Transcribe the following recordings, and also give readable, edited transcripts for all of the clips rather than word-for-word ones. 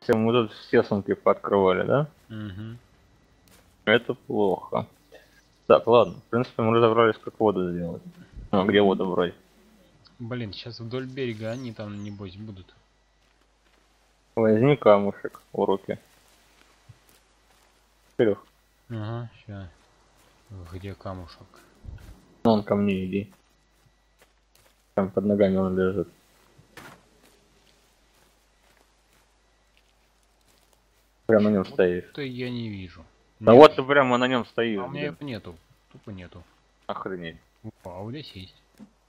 Мы тут все сумки пооткрывали, да? Угу. Это плохо. Так, ладно. В принципе, мы разобрались, как воду сделать. А, где воду брать? Блин, сейчас вдоль берега они там, небось, будут. Возьми камушек в руки. Вперед. Ага, сейчас. Где камушек? Вон ко мне иди. Там под ногами он лежит. Прямо на нем стоишь. То я не вижу. Да Нет. вот ты прямо на нем стоишь, А у меня блин. его нету. Тупо нету. Охренеть. А у здесь есть.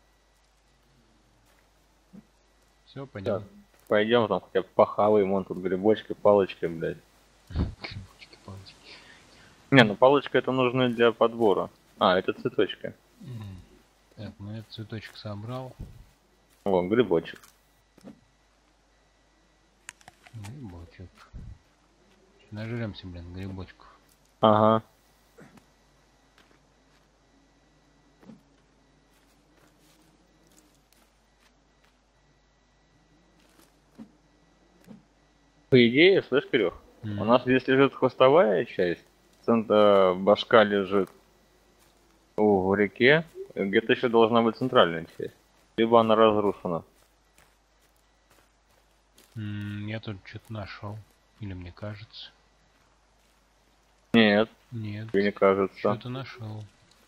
Все, пойдем. Так, пойдем там хотя бы похаваем, вон тут грибочки, палочки, блядь. Грибочки, палочки. Не, ну палочка это нужно для подбора. А, это цветочки. Так, ну я цветочек собрал. Вон, грибочек. Грибочек. Нажремся, блин, грибочков. Ага. По идее, слышь, Кирюх, у нас здесь лежит хвостовая часть, центр башка лежит в реке, где-то еще должна быть центральная часть. Либо она разрушена. Я тут что-то нашел. Или мне кажется? Нет, Нет. мне не кажется. Что-то нашел.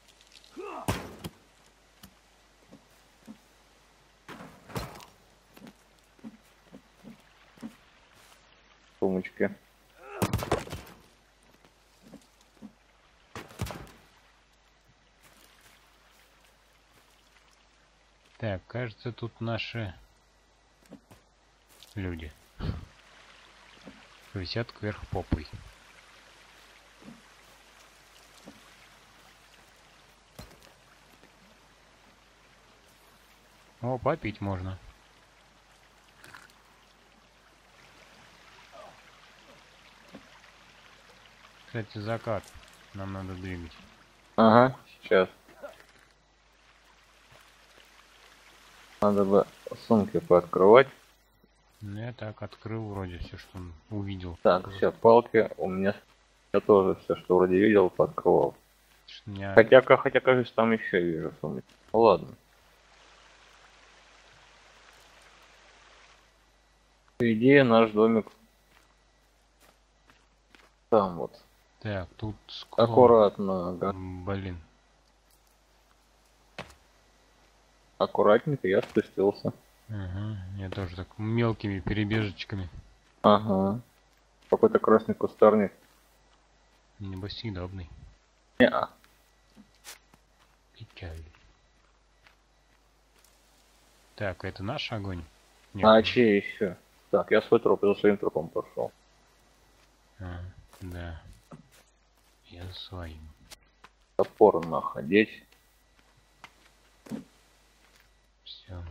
Сумочки. Так, кажется, тут наши люди висят кверх попой. О, попить можно. Кстати, закат. Нам надо двигать. Ага, сейчас. Надо бы сумки пооткрывать. Ну, я так открыл вроде все, что увидел. Так, все, палки у меня. Я тоже все, что вроде видел, пооткрывал. Меня... Хотя, кажется, там еще вижу сумки. Ну, ладно. По идее, наш домик там вот. Так, тут склон. Аккуратно, ага. Блин. Аккуратненько я спустился. Ага, я тоже так мелкими перебежечками. Ага. Какой-то красный кустарник. Небось съедобный. Неа. Печаль. Так, это наш огонь? Нет. А чей еще? Так, я свой труп, я за своим трупом пошел. А, да. Я за своим. Топор находить. Все.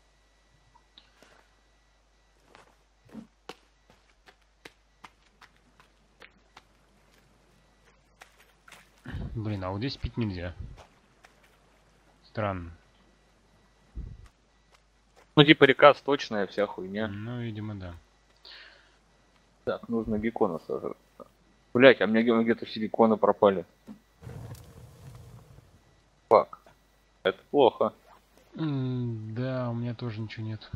Блин, а вот здесь пить нельзя. Странно. Ну типа река сточная, вся хуйня. Ну, видимо, да. Так, нужно геккона сажать. Блять, а у меня где-то все гекконы пропали. Фак. Это плохо. Да, у меня тоже ничего нет.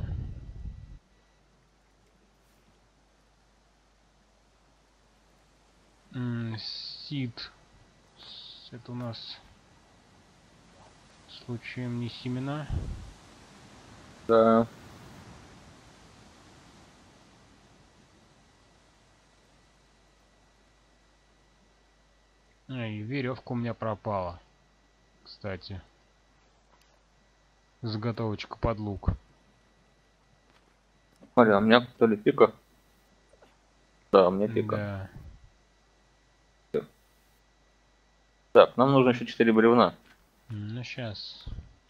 Сид. Это у нас случаем не семена. Да. И веревка у меня пропала. Кстати. Заготовочка под лук. Смотри, а у меня то ли пика? Да, у меня пика. Да. Так, нам нужно еще 4 бревна. Ну, сейчас.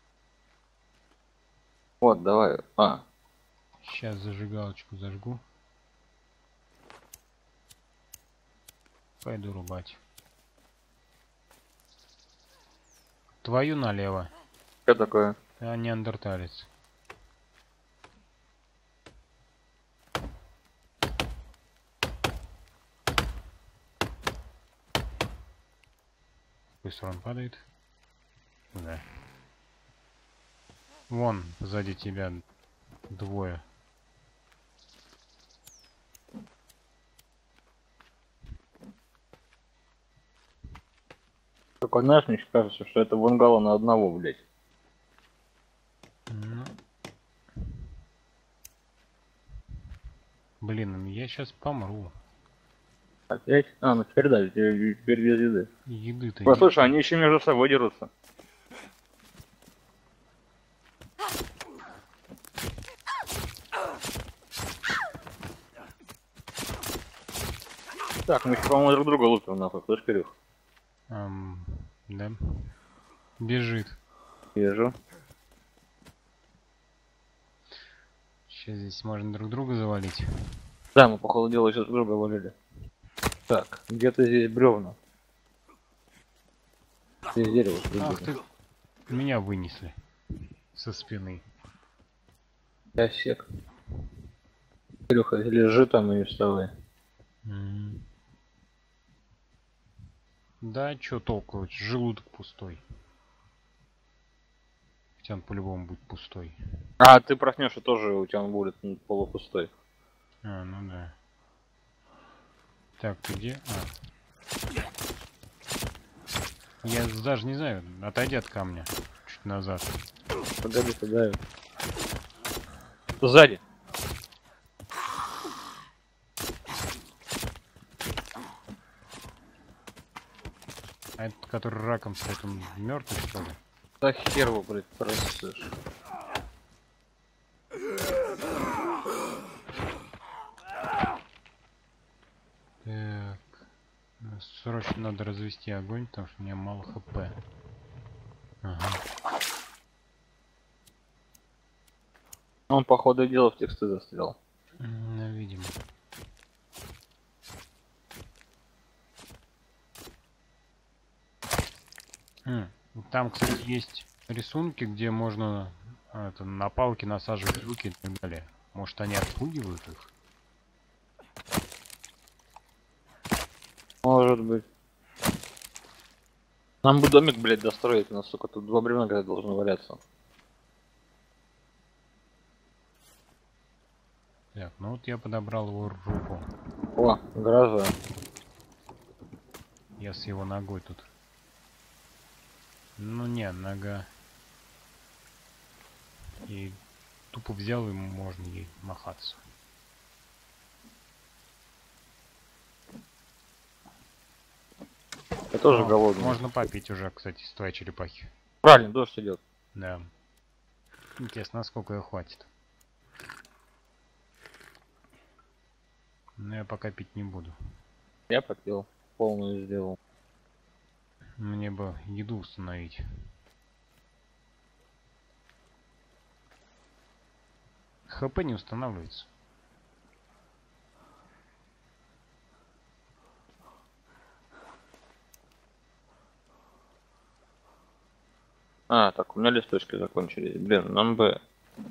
Вот, давай. А, Сейчас зажигалочку зажгу. Пойду рубать. Твою налево. что такое? А неандерталец. быстро он падает? Да. Вон, сзади тебя двое. Только, знаешь, мне кажется, что это бунгало на одного, блядь. Ну. Блин, я сейчас помру. Опять? А, ну теперь да, теперь без еды. Еды-то нет. Послушай, они еще между собой дерутся. Так, мы еще, по-моему, друг друга лупим нахуй, слышь, Кирюх? Да. Бежит. Вижу. Сейчас здесь можно друг друга завалить. Да, мы, по ходу дела, сейчас друг друга валили. Так, где-то здесь бревна. Здесь дерево. Ах ты, меня вынесли со спины. Я сек. Кирюха, лежи там и вставай. Да, чё толку, желудок пустой. Хотя он по-любому будет пустой. А, ты проснешься тоже, у тебя он будет полупустой. А, ну да. Так, ты где? Я даже не знаю, отойди от камня. Чуть назад. Погоди, туда. Сзади. А этот, который раком стоит, он мертвый, что ли? Да хер его, блядь, просышь. Так. Срочно надо развести огонь, потому что у меня мало хп. Ага. Он, по ходу дела, в тексты застрял. Ну, видимо. Там, кстати, есть рисунки, где можно это, на палки насаживать руки и так далее. Может, они отпугивают их? Может быть. Нам бы домик, блядь, достроить, у нас, сука, тут два бревна когда должны валяться. Так, ну вот я подобрал его руку. О, гроза. Я с его ногой тут. Ну не, нога. И тупо взял и можно ей махаться. Я тоже голодный. Можно попить уже, кстати, с твоей черепахи. Правильно, дождь идет. Да. Интересно, насколько ее хватит. Но я пока пить не буду. Я попил. Полную сделал. Мне бы еду установить. ХП не устанавливается. А, так, у меня листочки закончились. Блин, нам бы...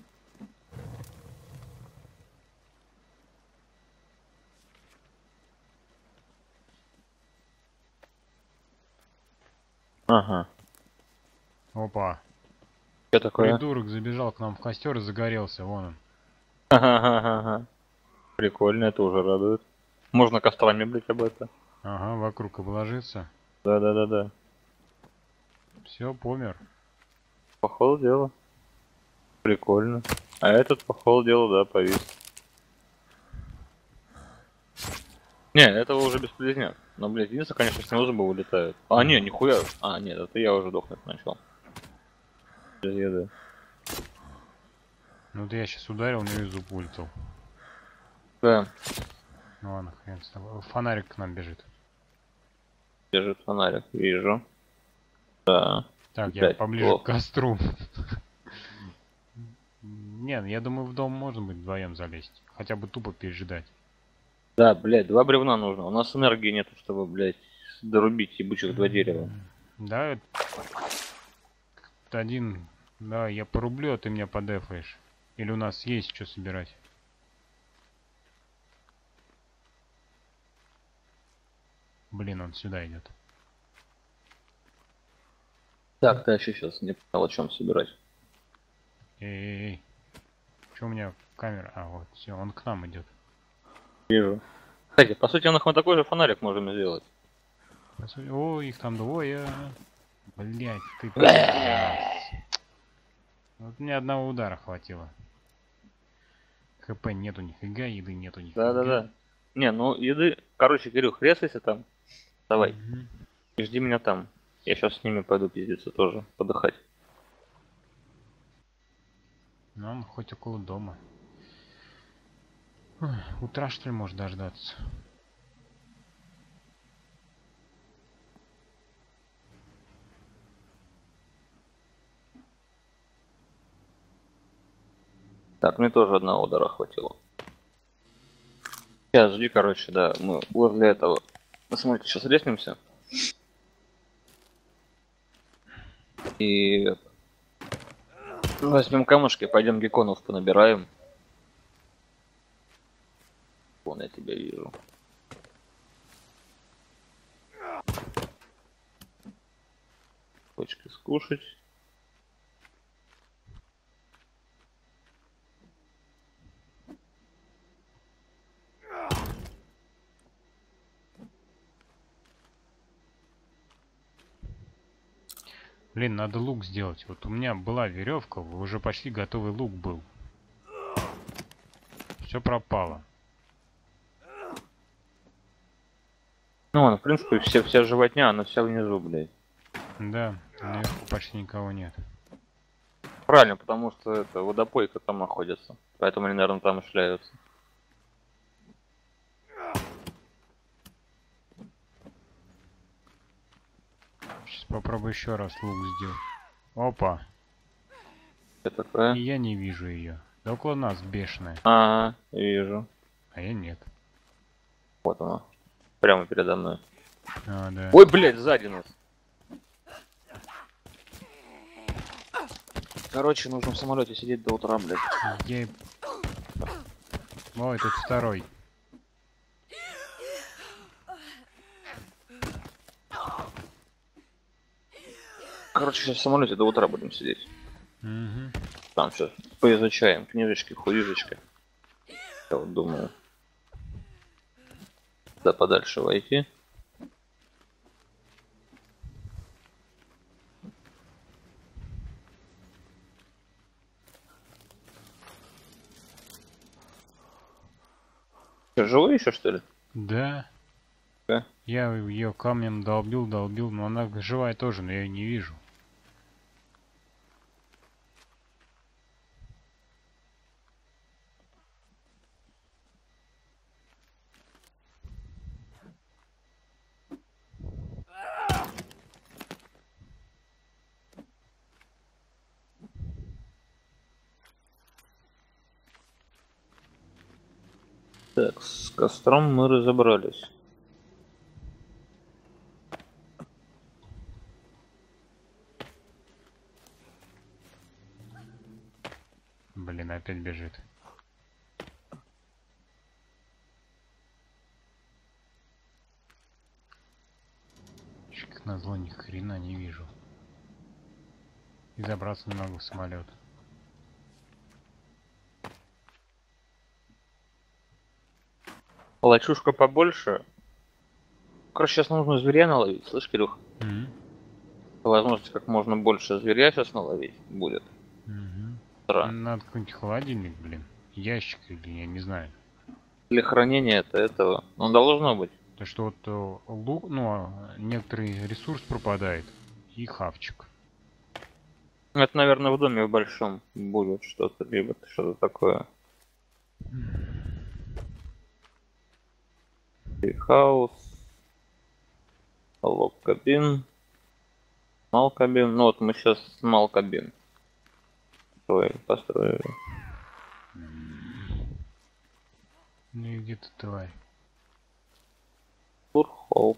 Ага. Опа. Что такое? Придурок забежал к нам в костер и загорелся. Вон он. Ага. Прикольно, это уже радует. Можно кострами, блять, об это. Ага, вокруг обложиться. Да. Все, помер. По ходу дела. Прикольно. А этот, по ходу дела, да, повис. Не, этого уже бесполезняк. Но, блядь, единственное, конечно, с него зубы вылетают. А, не, нихуя. А, нет, это я уже дохнуть начал. Без еды. Ну вот я сейчас ударил, у него и зуб вылетел. Да, Ну ладно, хрен с тобой. Фонарик к нам бежит. держит фонарик, вижу. Да. Так, я Опять поближе плохо. к костру. Не, я думаю, в дом можно будет вдвоем залезть. Хотя бы тупо переждать. Да, блядь, два бревна нужно. У нас энергии нету, чтобы, блядь, дорубить ебучих два дерева. Да, это один. Да, я порублю, а ты меня подефаешь. Или у нас есть что собирать? Блин, он сюда идет. Так, дальше сейчас не понял, о чем собирать. Эй, что у меня камера? А, вот, все, он к нам идет. Вижу. Кстати, по сути, мы такой же фонарик можем сделать. О, их там двое. Блять, ты пидорас. Вот мне одного удара хватило. ХП нету нифига, еды нету нифига. Да-да-да. Не, ну еды... Короче, Кирюх, резайся там. Давай. Мгм. И жди меня там. Я сейчас с ними пойду пиздиться тоже, подыхать. Ну, он хоть около дома. Ой, утра, что ли, может дождаться? Так, мне тоже одного удара хватило. Сейчас, жди, короче, да, мы возле этого. Ну, смотрите, сейчас резнемся. И возьмем камушки, пойдем гекконов понабираем. Вон я тебя вижу. Почки скушать. Блин, надо лук сделать. Вот у меня была веревка, уже почти готовый лук был. Все пропало. Ну, в принципе, вся животня, она вся внизу, блядь. Да, наверху почти никого нет. Правильно, потому что это водопойка там находится. Поэтому они, наверное, там и шляются. Сейчас попробую еще раз лук сделать. Опа. Это И такое? я не вижу ее. Да около нас бешеная. Ага, вижу. А я нет. Вот она. Прямо передо мной. А, да. Ой, блядь, сзади нас. Короче, нужно в самолете сидеть до утра, блядь. Я... Ой, тут второй. Короче, сейчас в самолете до утра будем сидеть. Угу. Там сейчас поизучаем книжечки, хуижечки. Я вот думаю. Да подальше войти. Что, живой еще, что ли? Да. Да. Я ее камнем долбил, но она живая тоже, но я ее не вижу. Так, с костром мы разобрались. Блин, опять бежит. Как назло, ни хрена не вижу. И забраться не могу в самолет. Лачушка побольше. Короче, сейчас нужно зверя наловить, слышь, Кирюх? Возможность как можно больше зверя сейчас наловить будет. Утро. Надо какой-нибудь холодильник, блин. Ящик или я не знаю. Для хранения этого. Ну, должно быть. То что вот лук, ну, некоторый ресурс пропадает. И хавчик. Это, наверное, в доме в большом будет что-то, либо что-то такое. Хаус. Лог-кабин. Мал-кабин. Ну вот мы сейчас мал-кабин построили. Ну и где-то тварь. Турхол.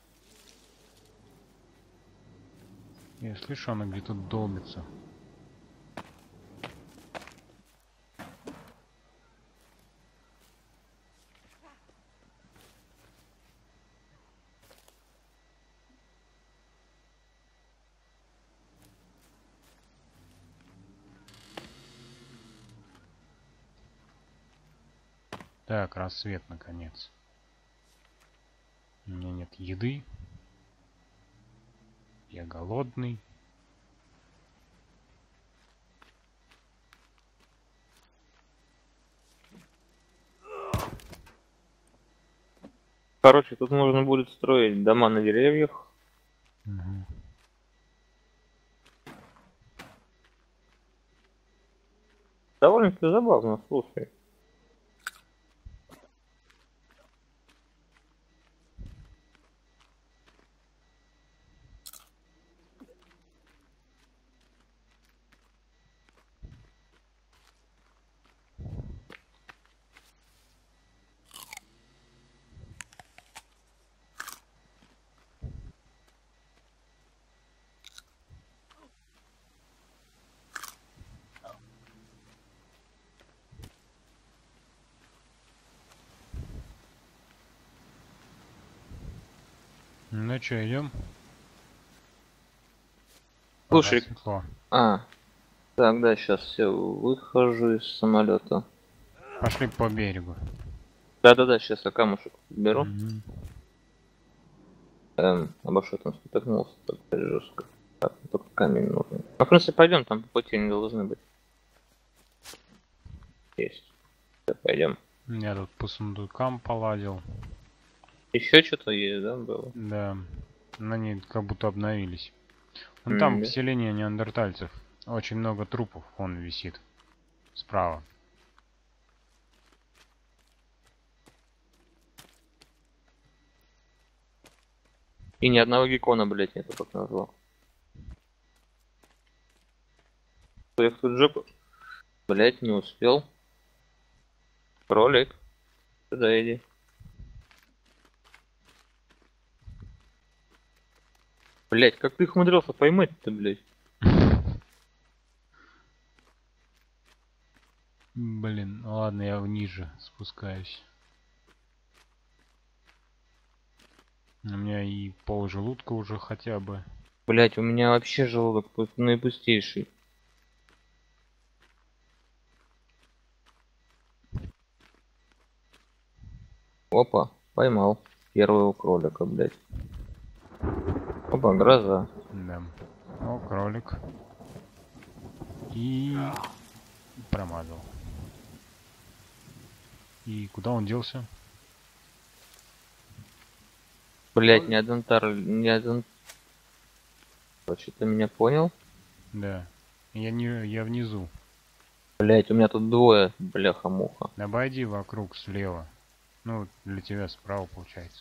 Я слышу, она где-то долбится. Так, рассвет наконец. У меня нет еды. Я голодный. Короче, тут можно будет строить дома на деревьях. Мгм. Довольно-таки забавно, слушай. Ну что, идем? Пока Слушай, светло. так, да, сейчас все выхожу из самолета. Пошли по берегу. Да-да-да, сейчас я камушек беру. Мгм. Обо что там споткнулся так жестко. Так, только камень нужен. Ну, в принципе, пойдем, там по пути не должны быть. Есть. Да, пойдем. Я тут по сундукам поладил. Еще что-то есть, да, было? Да. Но они как будто обновились. Вон там Да. поселение неандертальцев. Очень много трупов. Он висит. Справа. И ни одного геккона, блять, нету, как назло. Я в тут жопу. Блять, не успел. Кролик. Сюда иди. Блять, как ты их умудрился поймать-то, блять? Блин, ну ладно, я ниже спускаюсь. У меня и пол желудка уже хотя бы. Блять, у меня вообще желудок наипустейший. Опа, поймал первого кролика, блять. Опа, гроза. Да. О, кролик. И промазал. И куда он делся? Блять, ни один. Короче, ты меня понял? Да. Я внизу. Блять, у меня тут двое, бляха-муха. Обойди вокруг слева. Ну, для тебя справа получается.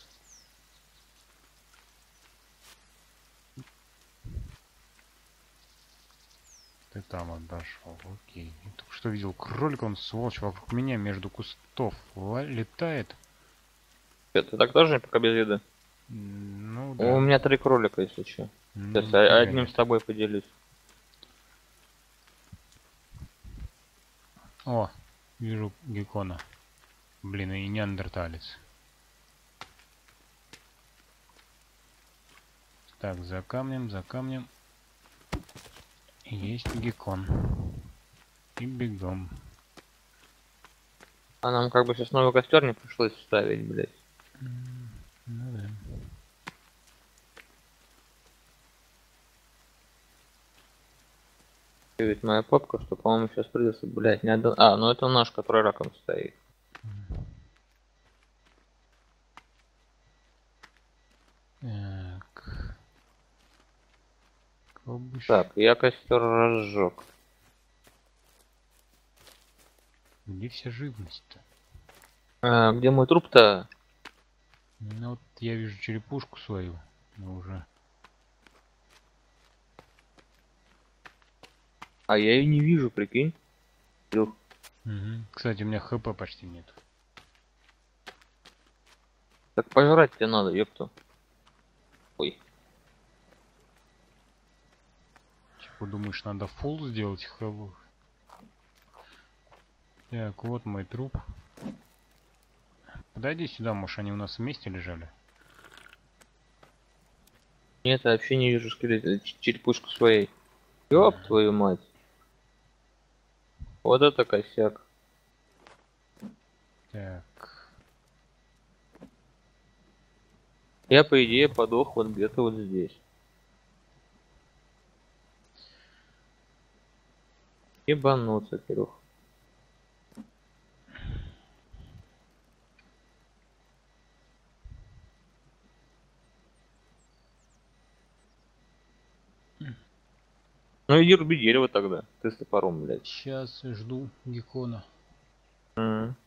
Ты там отошел, окей. Я только что видел кролика, он сволочь вокруг меня между кустов летает. Ты так тоже пока без еды? Ну У да. меня 3 кролика, если что. Ну, Сейчас нифига одним нет. с тобой поделюсь. О, вижу геккона. Блин, и неандерталец. Так, за камнем, за камнем. Есть геккон. И бегом. А нам как бы сейчас новый костер не пришлось ставить, блять. Ну да. Ведь моя попка, что, по-моему, сейчас придется, блять, не один. Ну это наш, который раком стоит. Так. Кобыш. Так, я костер разжег. Где вся живность-то? Где мой труп-то? Ну вот я вижу черепушку свою. Но уже. А я ее не вижу, прикинь. Илюх, Угу. Кстати, у меня хп почти нет. так пожрать тебе надо, ёпта. Ой. Типа думаешь, надо фул сделать хп? Так, вот мой труп. Подойди сюда, может они у нас вместе лежали? Нет, я вообще не вижу скелет, черепушку своей. Ёб твою мать. Вот это косяк. Так. Я, по идее, подох вот где-то вот здесь. Ебануться, Кирюх. Ну иди руби дерево тогда. Ты с топором, блядь. Сейчас жду геккона. М.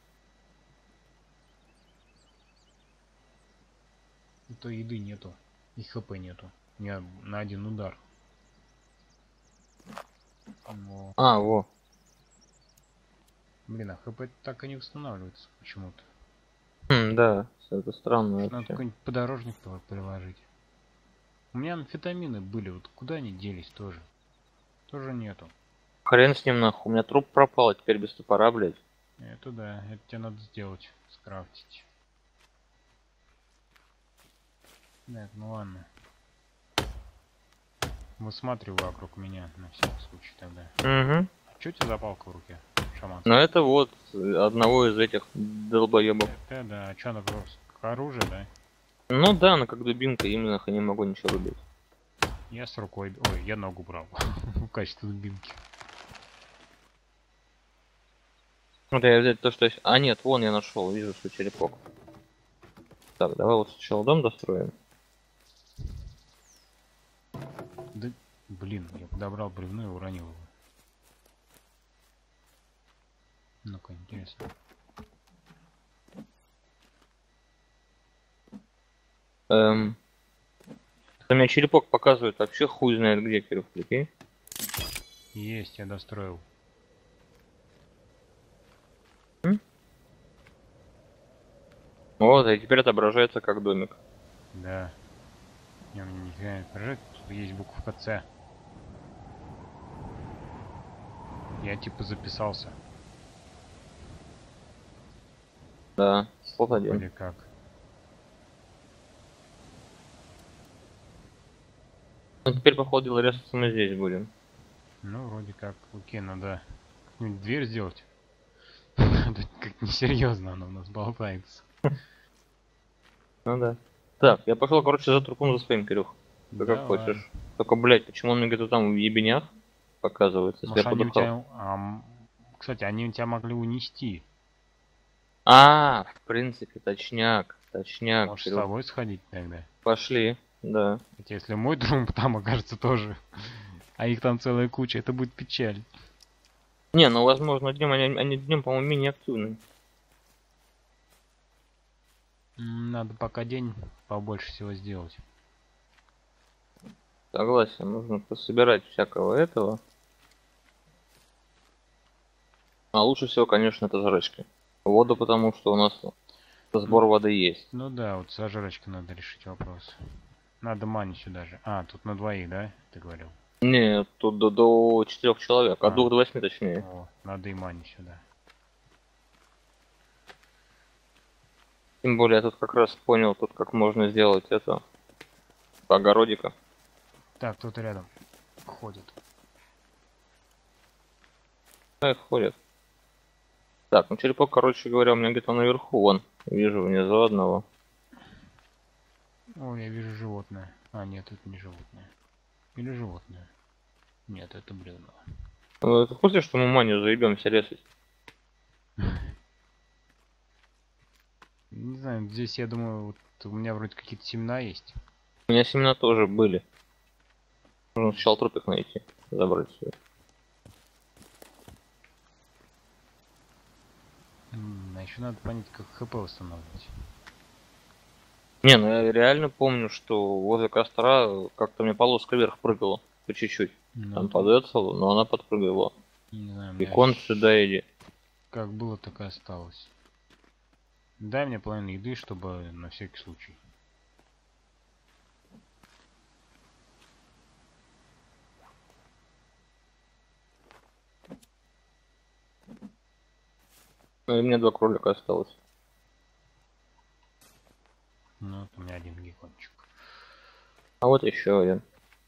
А то еды нету. И хп нету. Я на один удар. Во. А, во. Блин, а хп так и не восстанавливается почему-то. Да, это странно Надо вообще. какой-нибудь подорожник приложить. У меня амфетамины были, вот куда они делись тоже? Тоже нету. Хрен с ним нахуй. У меня труп пропал, а теперь без топора, блядь. Это да, это тебе надо сделать, скрафтить. Так, ну ладно. Высматривай вокруг меня на всякий случай тогда. Угу. Что у тебя за палка в руке, шаман? Но это вот одного из этих долбоебов. Это да, а что она просто оружие, да? Ну да, она как дубинка, именно не могу ничего рубить. Я с рукой, ой, я ногу брал в качестве дубинки. Вот я взять то, что есть. А нет, вон я нашел, вижу, что черепок. Так, давай вот сначала дом достроим. Да, блин, я подобрал бревно и уронил его. Ну-ка, интересно. У меня черепок показывает вообще хуй знает где, Кирилл, прикинь. Есть, я достроил. Вот, и теперь отображается как домик. Да. Не, мне нифига не отражает, тут есть буковка С. Я типа записался. Да, слот один. Или как? Ну теперь, походу, резаться мы здесь будем. Ну, вроде как. Окей, надо какую-нибудь дверь сделать. Как несерьезно она у нас болтается. Ну да. Так, я пошел, короче, за трупом за своим, Кирюх. Ты как Давай. хочешь. Только, блядь, почему он мне где-то там в ебенях показывается, если Может, я они у подухал? тебя... кстати, они у тебя могли унести. А, в принципе, точняк. Точняк, Можешь с Кирюх. собой сходить тогда. Пошли, да. Хотя если мой друг там окажется тоже, а их там целая куча, это будет печаль. Не, ну возможно днем они днем, по-моему, менее активны. Надо пока день побольше всего сделать. Согласен, нужно пособирать всякого этого. А лучше всего, конечно, это жрачки. Воду, потому что у нас сбор воды есть. Ну да, вот с жрачкой надо решить вопрос. Надо мани сюда же. А, тут на двоих, да? Ты говорил. Не, тут до 4 человек, от 2 до 8 точнее. О, надо и мани сюда. Тем более я тут как раз понял, тут как можно сделать это. Огородика. Так, тут рядом ходит. Эх, ходят. Так, ну черепок, короче говоря, у меня где-то наверху, вон. Вижу внизу одного. О, я вижу животное. А, нет, это не животное. Или животное. Нет, это бревно. Ну, ты в курсе, что мы манию заебемся резать? Не знаю, здесь, я думаю, вот у меня вроде какие-то семена есть. У меня семена тоже были. Нужно сначала трупик найти, забрать все. А еще надо понять, как хп восстанавливать. Не, ну я реально помню, что возле костра как-то мне полоска вверх прыгала. По чуть-чуть. Ну, Там тут, подэцало, но она подпрыгивала. не знаю, у И меня кон сюда иди. как было, так и осталось. Дай мне половину еды, чтобы на всякий случай. Ну и мне 2 кролика осталось. Ну, вот у меня один геккончик. А вот еще один.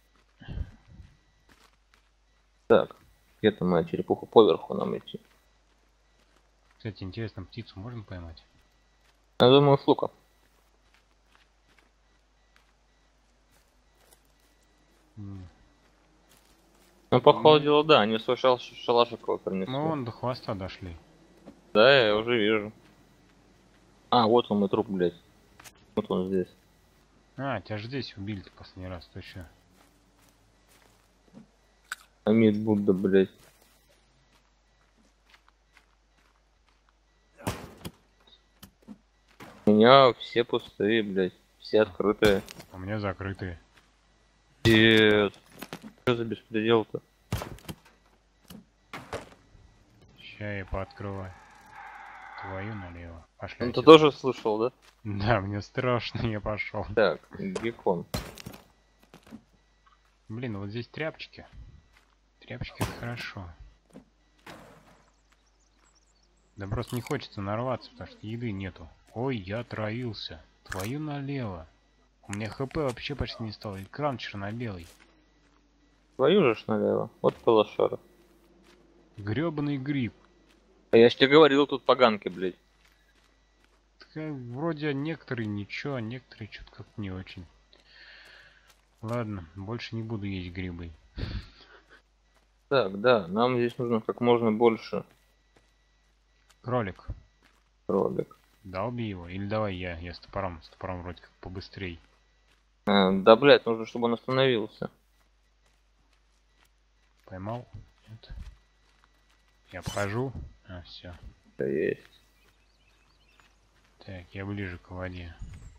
Так, где-то моя черепуха поверху нам идти. Кстати, интересно, птицу можно поймать? Я думаю, с лука. Ну, по ходу дела, да, они свой шалашик его принесли. Мы вон до хвоста дошли. Да, я уже вижу. А, вот он мой труп, блядь. Вот он здесь. А, тебя же здесь убили-то последний раз, точно. Амид Будда, блядь. У меня все пустые, блядь. Все открытые. У меня закрытые. Нет. Что за беспредел-то? Ща я пооткрываю. Твою налево. Пошли. Ну, ты отсюда. тоже слышал, да? Да, мне страшно, я пошел. Так, геккон. Блин, вот здесь тряпочки. Тряпочки это хорошо. Да просто не хочется нарваться, потому что еды нету. Ой, я отравился. Твою налево. У меня хп вообще почти не стало. Экран черно-белый. Твою же ж налево. Вот полошара. Гребаный гриб. А я ж тебе говорил, тут поганки, блядь. Вроде некоторые ничего, а некоторые что-то как-то не очень. Ладно, больше не буду есть грибы. Так, да, нам здесь нужно как можно больше Кролик. кролик. Долби его. Или давай я с топором. С топором вроде как побыстрей. Да, блядь, нужно, чтобы он остановился. Поймал? Нет. Я обхожу. А, все. Да есть. Так, я ближе к воде.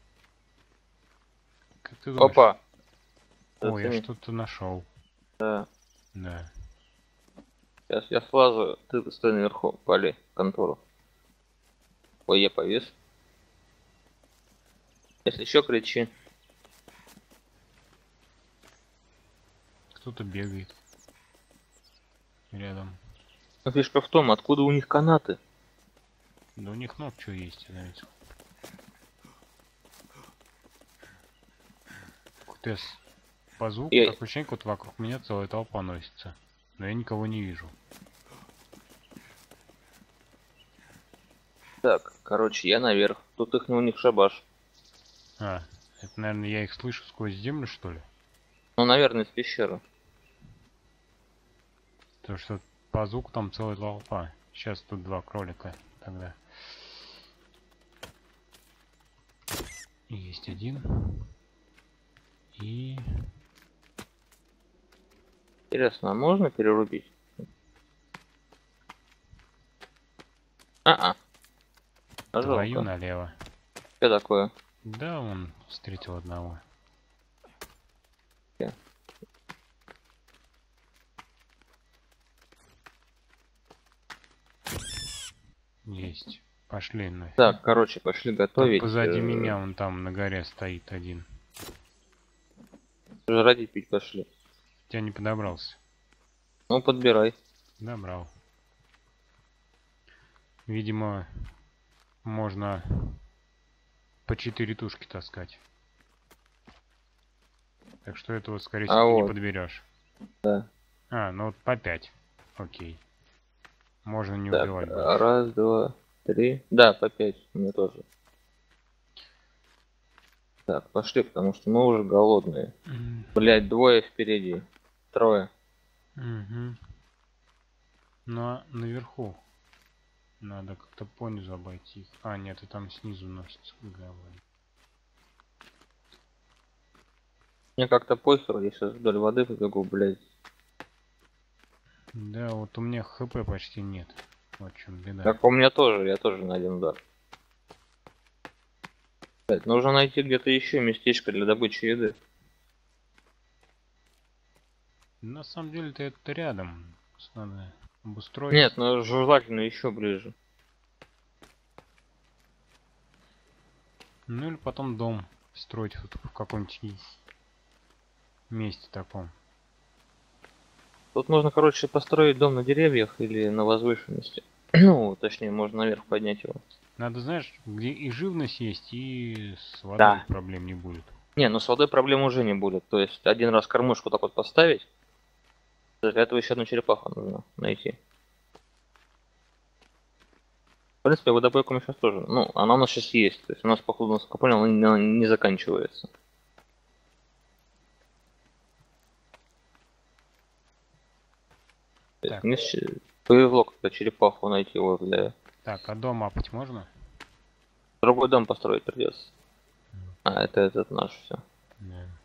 Как ты думаешь? Опа! О, я Зацени. что-то нашел. Да. Да. Сейчас я слазу, ты стой наверху, пали контору. Ой, я повис. Если еще кричи. Кто-то бегает. Рядом. Но фишка в том, откуда у них канаты. Да у них много чего есть, я заметил. Кутес. По звуку Я- такое ощущение, вот вокруг меня целая толпа носится. Но я никого не вижу. Так, короче, я наверх. Тут их у них шабаш. А, это, наверное, я их слышу сквозь землю, что ли? Ну, наверное, из пещеры. Потому что по звуку там целая толпа. Сейчас тут два кролика тогда. Есть один. И... Интересно, а можно перерубить? А-а. А Твою жалко. налево. Что такое? Да, он встретил одного. Я. Есть. Пошли нафиг. Так, короче, пошли Тут готовить. позади меня он там на горе стоит один. Жрать и пить пошли. Я не подобрался. Ну, подбирай. Добрал. Видимо, можно по 4 тушки таскать. Так что этого, скорее всего, ты не вот. подберешь. Да. А, ну вот по 5. Окей. Можно не Так, убивать больше. раз, два, три. Да, по 5. Мне тоже. Так, пошли, потому что мы уже голодные. Блять, двое впереди. Трое. Угу. Ну а наверху надо как-то понизу обойти. А, нет, и там снизу носится говно. Мне как-то похер, я сейчас вдоль воды побегу, блять. Да, вот у меня хп почти нет. Вот в чем беда. Так у меня тоже, я тоже на один удар. Блять, нужно найти где-то еще местечко для добычи еды. На самом деле-то это рядом. Надо обустроить. Нет, ну желательно еще ближе. Ну или потом дом строить вот в каком-нибудь месте таком. Тут можно, короче, построить дом на деревьях или на возвышенности. Ну, точнее, можно наверх поднять его. Надо, знаешь, где и живность есть, и с водой Да. проблем не будет. Не, ну с водой проблем уже не будет. То есть один раз кормушку так вот поставить. Для этого еще одну черепаху нужно найти. В принципе, водопойка мы сейчас тоже. Ну, она у нас сейчас есть. То есть у нас, походу, насколько я понял, она не заканчивается. Так. Мне повезло как-то черепаху найти возле. Так, а дом апать можно? Другой дом построить придется. А, это этот наш все. Да.